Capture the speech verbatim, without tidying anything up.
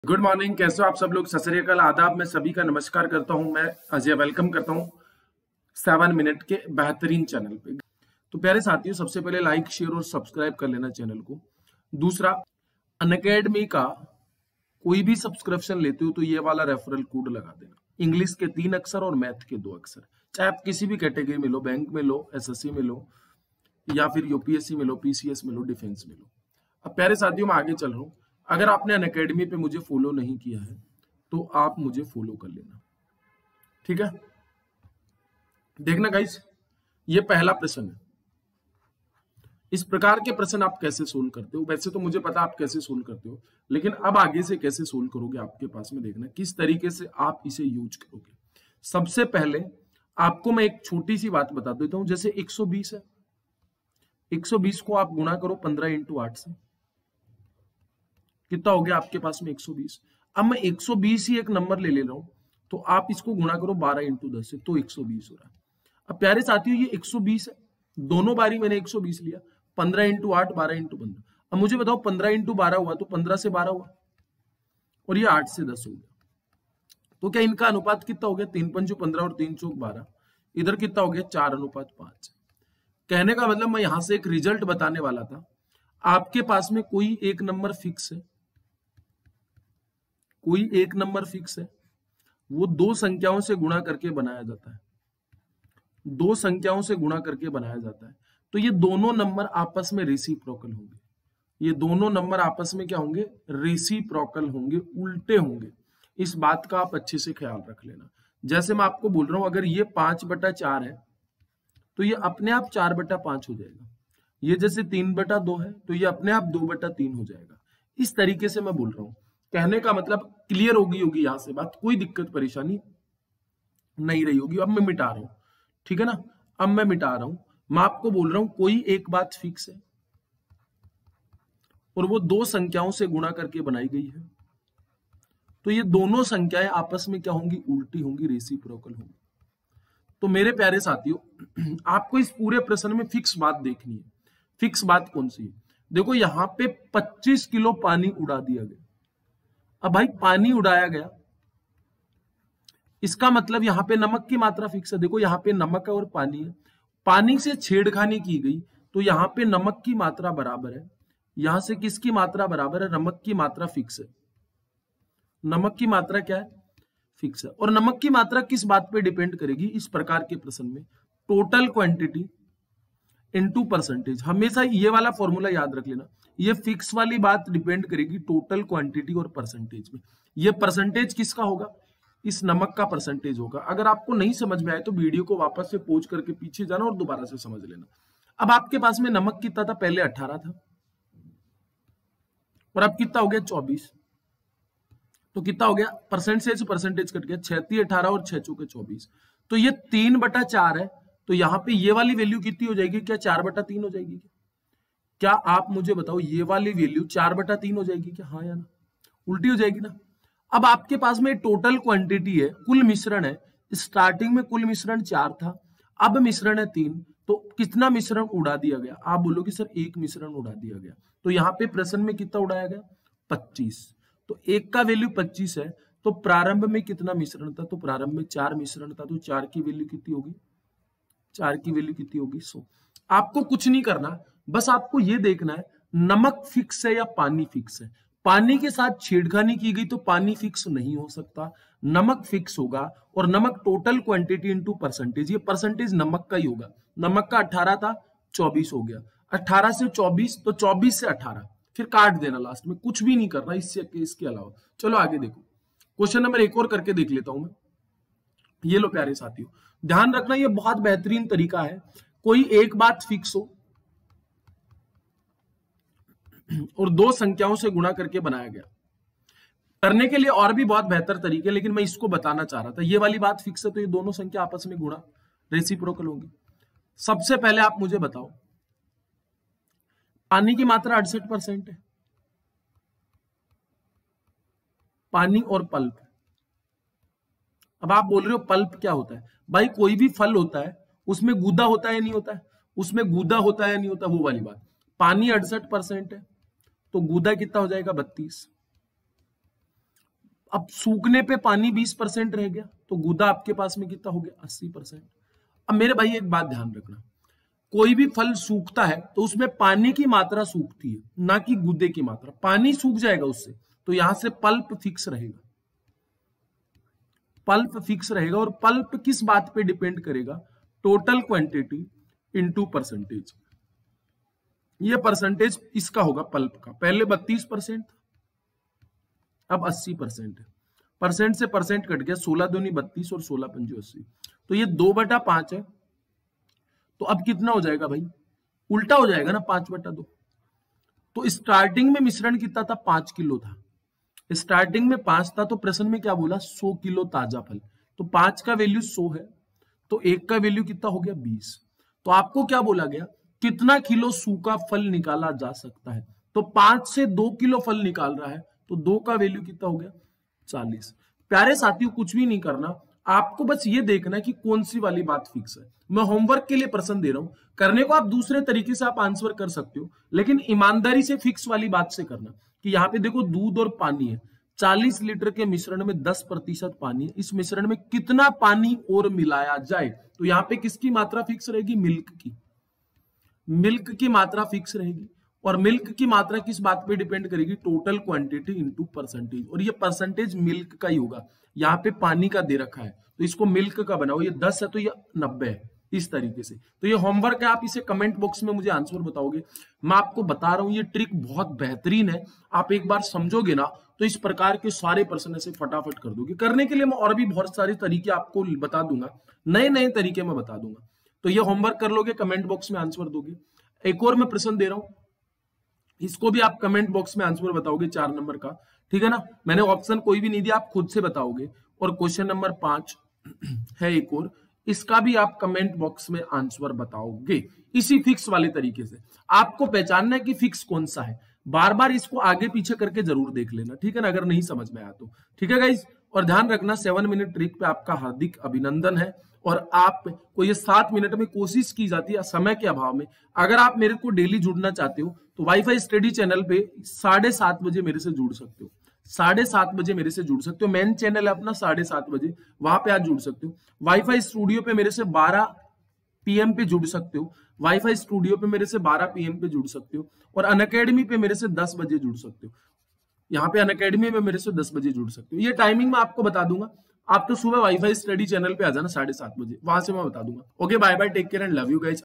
Good morning. कैसे हो आप सब लोग? सत श्री अकाल, आदाब। मैं सभी का नमस्कार करता हूं। मैं अजय वेलकम करता हूं सेवन मिनट के बेहतरीन चैनल पे। तो प्यारे साथियों, सबसे पहले लाइक शेयर और सब्सक्राइब कर लेना चैनल को। दूसरा, अनअकैडमी का कोई भी सब्सक्रिप्शन लेते हो तो ये वाला रेफरल कोड लगा देना। इंग्लिश के तीन अक्षर और मैथ के दो अक्षर, चाहे आप किसी भी कैटेगरी में लो, बैंक में लो, एसएससी में लो, या फिर यूपीएससी में लो, पीसीएस में लो, डिफेंस में लो। अब प्यारे साथियों, मैं आगे चल रहा हूं। अगर आपने अनअकैडमी पे मुझे फॉलो नहीं किया है तो आप मुझे फॉलो कर लेना, ठीक है? देखना गाइस, ये पहला प्रश्न है। इस प्रकार के प्रश्न आप कैसे सोल्व करते हो? वैसे तो मुझे पता आप कैसे सोल्व करते हो, लेकिन अब आगे से कैसे सोल्व करोगे आपके पास में देखना किस तरीके से आप इसे यूज करोगे। सबसे पहले आपको मैं एक छोटी सी बात बता देता हूं। जैसे एक सौ बीस है, एक सौ बीस को आप गुणा करो पंद्रह इंटू आठ से, कितना हो गया आपके पास में? एक सौ बीस। अब मैं एक सौ बीस ही एक नंबर ले ले रहा हूं, तो आप इसको गुणा करो बारह इंटू दस से, तो एक सौ बीस हो रहा है। अब प्यारे साथियों, ये एक सौ बीस है, दोनों बारी मैंने एक सौ बीस लिया, पंद्रह इंटू आठ, बारह इंटू पंद्रह। अब मुझे बताओ पंद्रह इंटू बारह हुआ तो पंद्रह से बारह हुआ, और ये आठ से दस हो गया। तो क्या इनका अनुपात कितना हो गया? तीन पंचू पंद्रह और तीन चौक बारह। इधर कितना हो गया? चार अनुपात पांच। कहने का मतलब मैं यहां से एक रिजल्ट बताने वाला था। आपके पास में कोई एक नंबर फिक्स है, कोई एक नंबर फिक्स है, वो दो संख्याओं से गुणा करके बनाया जाता है, दो संख्याओं से गुणा करके बनाया जाता है। तो ये दोनों नंबर आपस में रेसिप्रोकल होंगे, ये दोनों नंबर आपस में क्या होंगे? रेसिप्रोकल होंगे, उल्टे होंगे। इस बात का आप अच्छे से ख्याल रख लेना। जैसे मैं आपको बोल रहा हूं, अगर ये पांच बटा चार है तो ये अपने आप चार बटा पांच हो जाएगा। ये जैसे तीन बटा दो है तो ये अपने आप दो बटा तीन हो जाएगा। इस तरीके से मैं बोल रहा हूं। कहने का मतलब क्लियर होगी होगी यहां से बात, कोई दिक्कत परेशानी नहीं रही होगी। अब मैं मिटा रहा हूं, ठीक है ना? अब मैं मिटा रहा हूं। मैं आपको बोल रहा हूं कोई एक बात फिक्स है और वो दो संख्याओं से गुणा करके बनाई गई है, तो ये दोनों संख्याएं आपस में क्या होंगी? उल्टी होंगी, रेसिप्रोकल होंगी। तो मेरे प्यारे साथियों, आपको इस पूरे प्रश्न में फिक्स बात देखनी है। फिक्स बात कौन सी है? देखो, यहां पे पच्चीस किलो पानी उड़ा दिया गया। अब भाई पानी उड़ाया गया, इसका मतलब यहां पे नमक की मात्रा फिक्स है। देखो, यहां पे नमक है और पानी है, पानी से छेड़खानी की गई तो यहां पे नमक की मात्रा बराबर है। यहां से किसकी मात्रा बराबर है? नमक की मात्रा फिक्स है। नमक की मात्रा क्या है? फिक्स है। और नमक की मात्रा किस बात पे डिपेंड करेगी इस प्रकार के प्रश्न में? Total quantity into percentage. हमेशा ये वाला फॉर्मूला याद रख लेना। ये फिक्स वाली बात डिपेंड करेगी टोटल क्वांटिटी और परसेंटेज में। ये परसेंटेज किसका होगा? इस नमक का परसेंटेज होगा। अगर आपको नहीं समझ में आए तो वीडियो को वापस से पॉज करके पीछे जाना और दोबारा से समझ लेना। अब आपके पास में नमक कितना था? पहले अठारह था, और अब कितना हो गया? चौबीस। तो कितना हो गया? परसेंटेज परसेंटेज कट गया, छत्तीस अठारह और छह चौके चौबीस। तो ये तीन बटा चार है, तो यहां पे ये वाली वैल्यू कितनी हो जाएगी? क्या चार बटा तीन हो जाएगी? क्या आप मुझे बताओ, ये वाली वैल्यू चार बटा तीन हो जाएगी क्या? हाँ या ना? उल्टी हो जाएगी ना? अब आपके पास में टोटल क्वांटिटी है, कुल मिश्रण है। स्टार्टिंग में कुल मिश्रण चार था, अब मिश्रण है तीन, तो कितना मिश्रण उड़ा दिया गया? आप बोलोगे सर एक मिश्रण उड़ा दिया गया। तो यहाँ पे प्रश्न में कितना उड़ाया गया? पच्चीस। तो एक का वैल्यू पच्चीस है, तो प्रारंभ में कितना मिश्रण था? तो प्रारंभ में चार मिश्रण था, तो चार की वैल्यू कितनी होगी? चार की वैल्यू कितनी होगी? सौ। आपको कुछ नहीं करना, बस आपको यह देखना है नमक फिक्स है या पानी फिक्स है। पानी के साथ छेड़खानी की गई तो पानी फिक्स नहीं हो सकता, नमक फिक्स होगा। और नमक टोटल क्वांटिटी इनटू परसेंटेज, ये परसेंटेज नमक का ही होगा। नमक का अठारह था, चौबीस हो गया। अठारह से चौबीस, तो चौबीस से अठारह, फिर काट देना लास्ट में, कुछ भी नहीं करना इससे इसके अलावा। चलो आगे देखो, क्वेश्चन नंबर एक और करके देख लेता हूं मैं। ये लो प्यारे साथियों, ध्यान रखना, ये बहुत बेहतरीन तरीका है। कोई एक बात फिक्स हो और दो संख्याओं से गुणा करके बनाया गया। करने के लिए और भी बहुत बेहतर तरीके, लेकिन मैं इसको बताना चाह रहा था। ये वाली बात फिक्स है, तो ये दोनों संख्या आपस में गुणा रेसिप्रोकल होंगी। सबसे पहले आप मुझे बताओ, पानी की मात्रा अड़सठ परसेंट है, पानी और पल्प। अब आप बोल रहे हो पल्प क्या होता है? भाई कोई भी फल होता है उसमें गूदा होता है नहीं होता है? उसमें गूदा होता है नहीं होता, वो वाली बात। पानी अड़सठ परसेंट है, तो गूदा कितना हो जाएगा? बत्तीस। अब सूखने पे पानी बीस परसेंट रह गया, तो गुदा आपके पास में कितना हो गया, अस्सी परसेंट। अब मेरे भाई एक बात ध्यान रखना, कोई भी फल सूखता है तो उसमें पानी की मात्रा सूखती है, ना कि गुदे की मात्रा। पानी सूख जाएगा उससे, तो यहां से पल्प फिक्स रहेगा, पल्प फिक्स रहेगा। और पल्प किस बात पे डिपेंड करेगा, टोटल क्वांटिटी इंटू परसेंटेज। ये परसेंटेज इसका होगा पल्प का, पहले बत्तीस परसेंट था, अब अस्सी परसेंट है। परसेंट से परसेंट कट गया, सोलह दूनी बत्तीस और सोलह पंजे अस्सी, तो ये दो बटा पांच है। तो अब कितना हो जाएगा भाई, उल्टा हो जाएगा ना, पांच बटा दो। तो स्टार्टिंग में मिश्रण कितना था, पांच किलो था, स्टार्टिंग में पांच था, तो प्रश्न में क्या बोला, सौ किलो ताजा फल। तो पांच का वैल्यू सौ है, तो एक का वैल्यू कितना हो गया, बीस। तो आपको क्या बोला गया, कितना किलो सूखा फल निकाला जा सकता है। तो पांच से दो किलो फल निकाल रहा है, तो दो का वैल्यू कितना हो गया, चालीस। प्यारे साथियों, कुछ भी नहीं करना, आपको बस ये देखना है कि कौन सी वाली बात फिक्स है। मैं होमवर्क के लिए प्रश्न दे रहा हूं, करने को आप दूसरे तरीके से आप आंसर कर सकते हो, लेकिन ईमानदारी से फिक्स वाली बात से करना कि यहाँ पे देखो दूध और पानी है, चालीस लीटर के मिश्रण में दस प्रतिशत पानी है, इस मिश्रण में कितना पानी और मिलाया जाए। तो यहाँ पे किसकी मात्रा फिक्स रहेगी, मिल्क की, मिल्क की मात्रा फिक्स रहेगी। और मिल्क की मात्रा किस बात पे डिपेंड करेगी, टोटल क्वांटिटी इनटू परसेंटेज। और ये परसेंटेज मिल्क का ही होगा, यहाँ पे पानी का दे रखा है तो इसको मिल्क का बनाओ, ये दस है तो ये नब्बे है, इस तरीके से। तो ये होमवर्क है, आप इसे कमेंट बॉक्स में मुझे आंसर बताओगे। मैं आपको बता रहा हूं ये ट्रिक बहुत बेहतरीन है, आप एक बार समझोगे ना तो इस प्रकार के सारे प्रश्न ऐसे फटाफट कर दोगे। करने के लिए मैं और भी बहुत सारे तरीके आपको बता दूंगा, नए नए तरीके मैं बता दूंगा। तो ये होमवर्क कर लोगे, कमेंट बॉक्स में आंसर दोगे। एक और मैं प्रश्न दे रहा हूं, इसको भी आप कमेंट बॉक्स में आंसर बताओगे, चार नंबर का, ठीक है ना। मैंने ऑप्शन कोई भी नहीं दिया, आप खुद से बताओगे। और क्वेश्चन नंबर पांच है एक और, इसका भी आप कमेंट बॉक्स में आंसर बताओगे इसी फिक्स वाले तरीके से। आपको पहचानना है कि फिक्स कौन सा है, बार बार इसको आगे पीछे करके जरूर देख लेना, ठीक है ना, अगर नहीं समझ में आया तो। ठीक है गाइस, और ध्यान रखना सेवन मिनट ट्रिक पे आपका हार्दिक अभिनंदन है। और आप को ये सात मिनट में कोशिश की जाती है समय के अभाव में। अगर आप मेरे को डेली जुड़ना चाहते हो तो वाईफाई स्टडी चैनल पे साढ़े सात बजे मेरे से जुड़ सकते हो, साढ़े सात बजे मेरे से जुड़ सकते हो। मेन चैनल है अपना साढ़े सात बजे, वहां पे आप जुड़ सकते हो। वाईफाई स्टूडियो पे मेरे से बारह पीएम पे जुड़ सकते हो, वाईफाई स्टूडियो पे मेरे से बारह पीएम पे जुड़ सकते हो। और अनअकैडमी पे मेरे से दस बजे जुड़ सकते हो, यहाँ पे अनअकैडमी में मेरे से दस बजे जुड़ सकते हो। ये टाइमिंग मैं आपको बता दूंगा, आप तो सुबह वाईफाई स्टडी चैनल पे आ जाना साढ़े सात बजे, वहां से मैं बता दूंगा। Okay, bye bye, take care and love you guys.